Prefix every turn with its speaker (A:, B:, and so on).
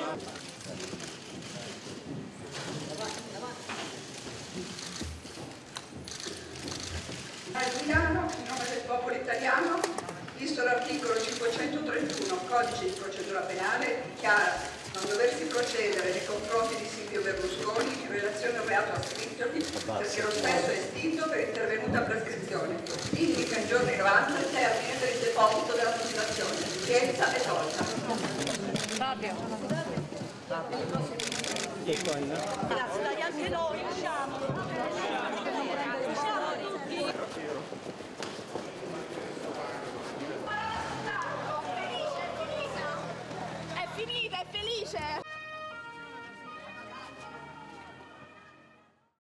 A: Milano, in nome del popolo italiano, visto l'articolo 531 Codice di procedura penale, dichiara non doversi procedere nei confronti di Silvio Berlusconi in relazione al reato ascrittovi perché lo stesso è estinto per intervenuta prescrizione. Indica in giorni 90 il termine per il deposito della motivazione. L'udienza è tolta.
B: Grazie, dai anche noi, diciamo.